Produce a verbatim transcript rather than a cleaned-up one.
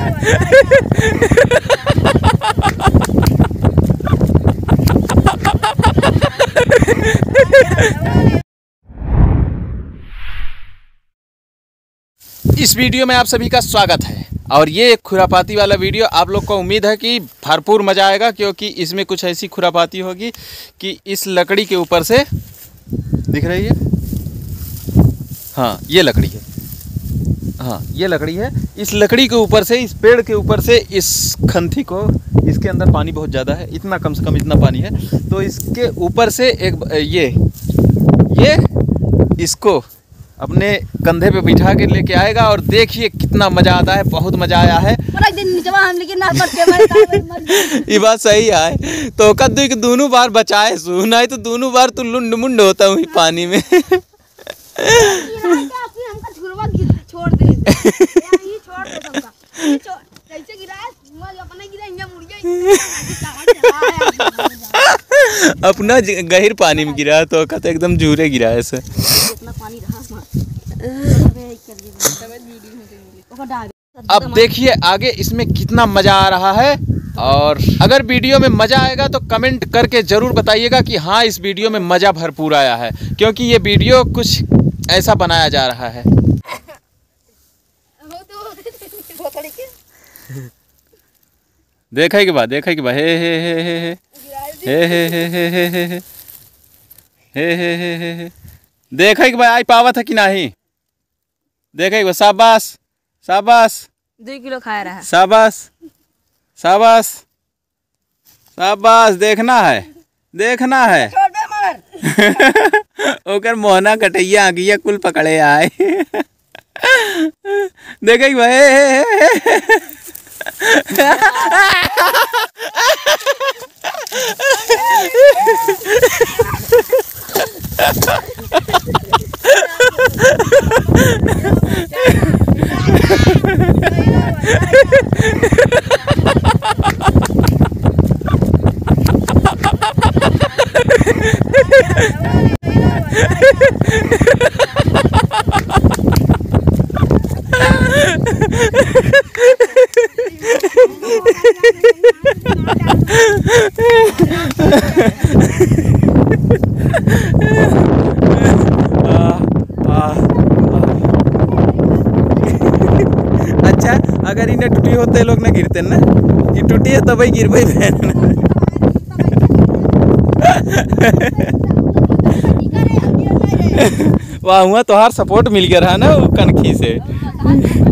इस वीडियो में आप सभी का स्वागत है और ये एक खुरापाती वाला वीडियो आप लोग को उम्मीद है कि भरपूर मज़ा आएगा, क्योंकि इसमें कुछ ऐसी खुरापाती होगी कि इस लकड़ी के ऊपर से दिख रही है। हाँ ये लकड़ी है, हाँ ये लकड़ी है। इस लकड़ी के ऊपर से, इस पेड़ के ऊपर से इस खंती को, इसके अंदर पानी बहुत ज़्यादा है, इतना कम से कम इतना पानी है, तो इसके ऊपर से एक ये ये इसको अपने कंधे पे बिठा के लेके आएगा और देखिए कितना मजा आता है। बहुत मजा आया है। ये बात सही है। तो कद्दू के दोनों बार बचाए सु नहीं तो दोनों बार तो लुंड मुंड होता हूँ पानी में। अपना गहिर पानी में गिरा तो कहते एकदम जूरे गिरा ऐसे। अब देखिए आगे इसमें कितना मजा आ रहा है। और अगर वीडियो में मजा आएगा तो कमेंट करके जरूर बताइएगा कि हाँ इस वीडियो में मजा भरपूर आया है, क्योंकि ये वीडियो कुछ ऐसा बनाया जा रहा है। देखा के बाद देखा के बाद हे हे हे हे हे हे हे हे हे हे हे हे हे हे हे हे देखा के बाद आई पावा था कि नहीं। देखा के बाद शाबाश शाबाश, दो किलो खा रहा है। शाबाश शाबाश शाबाश, देखना है देखना है। ओकर मोहना कटैया आगिया कुल पकड़े आए। देखा के बाद अच्छा अगर इन्हें टूटी होते लोग ना गिरते ना, ये टूटी है तो भाई गिर भाई बहन। वाह हुआ तोहार सपोर्ट मिल गया रहा ना वो कनखी से।